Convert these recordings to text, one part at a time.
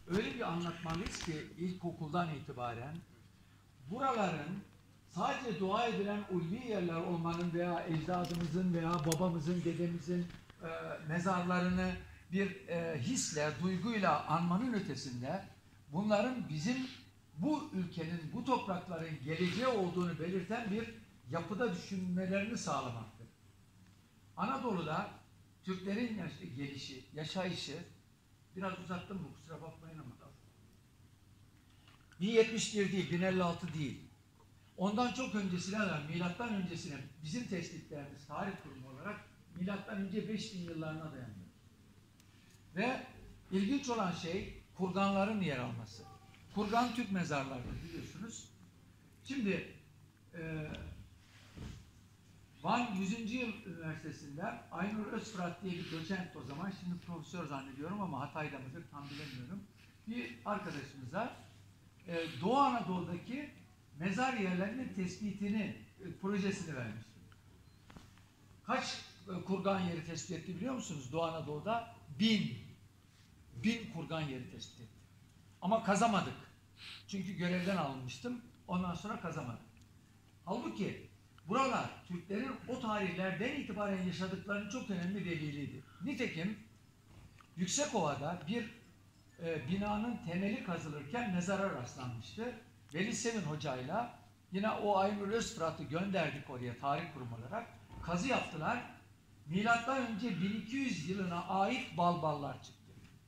öyle bir anlatmalıyız ki ilkokuldan itibaren buraların sadece dua edilen ulvi yerler olmanın veya ecdadımızın veya babamızın, dedemizin mezarlarını bir hisle, duyguyla anmanın ötesinde bunların bizim bu ülkenin, bu toprakların geleceği olduğunu belirten bir yapıda düşünmelerini sağlamaktır. Anadolu'da Türklerin gelişi, yaşayışı, biraz uzattım mı kusura bakmayın ama 1071 değil, 1056 değil. Ondan çok öncesine, milattan öncesine bizim tespitlerimiz tarih kurumu olarak milattan önce 5000 yıllarına dayanıyor. Ve ilginç olan şey kurganların yer alması. Kurgan Türk mezarları biliyorsunuz. Şimdi Van 100. Yıl Üniversitesi'nden Aynur Özfırat diye bir doçent o zaman, şimdi profesör zannediyorum ama Hatay'da mıdır tam bilemiyorum. Bir arkadaşımıza Doğu Anadolu'daki mezar yerlerinin tespitini, projesini vermişti. Kaç kurgan yeri tespit etti biliyor musunuz Doğu Anadolu'da? 1000 kurgan yeri tespit etti. Ama kazamadık. Çünkü görevden alınmıştım. Ondan sonra kazamadık. Halbuki buralar Türklerin o tarihlerden itibaren yaşadıklarının çok önemli deliliydi. Nitekim Yüksekova'da bir binanın temeli kazılırken mezara rastlanmıştı. Veli Sevin Hoca'yla yine o Aynur Özfırat'ı gönderdik oraya tarih kurumu olarak. Kazı yaptılar. Milattan önce 1200 yılına ait balballar çıktı.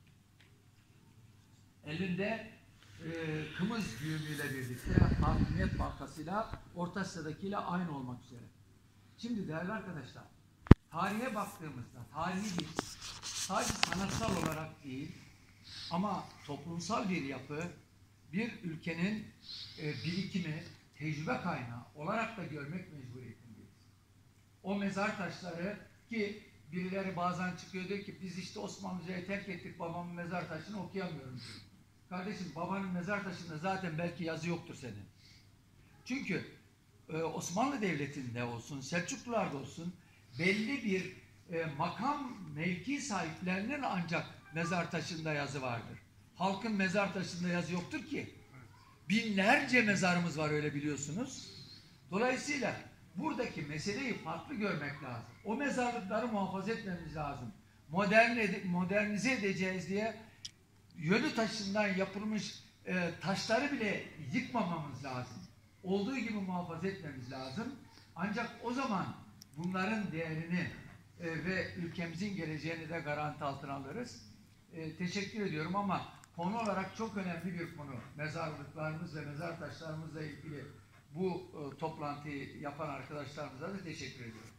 Elinde kımız güğümüyle birlikte hakimiyet baltasıyla Orta Asya'dakiyle aynı olmak üzere. Şimdi değerli arkadaşlar, tarihe baktığımızda tarihi sadece sanatsal olarak değil ama toplumsal bir yapı, bir ülkenin birikimi, tecrübe kaynağı olarak da görmek mecburiyetindeyiz. O mezar taşları ki birileri bazen çıkıyor diyor ki biz işte Osmanlıca'yı terk ettik, babamın mezar taşını okuyamıyorum diyor. Kardeşim babanın mezar taşında zaten belki yazı yoktur senin. Çünkü Osmanlı Devleti'nde olsun, Selçuklular'da olsun belli bir makam, mevki sahiplerinin ancak mezar taşında yazı vardır. Halkın mezar taşında yazı yoktur ki. Binlerce mezarımız var öyle biliyorsunuz. Dolayısıyla buradaki meseleyi farklı görmek lazım. O mezarlıkları muhafaza etmemiz lazım. Modernize edeceğiz diye yönü taşından yapılmış taşları bile yıkmamamız lazım. Olduğu gibi muhafaza etmemiz lazım. Ancak o zaman bunların değerini ve ülkemizin geleceğini de garanti altına alırız. Teşekkür ediyorum ama konu olarak çok önemli bir konu. Mezarlıklarımız ve mezar taşlarımızla ilgili bu toplantıyı yapan arkadaşlarımıza da teşekkür ediyorum.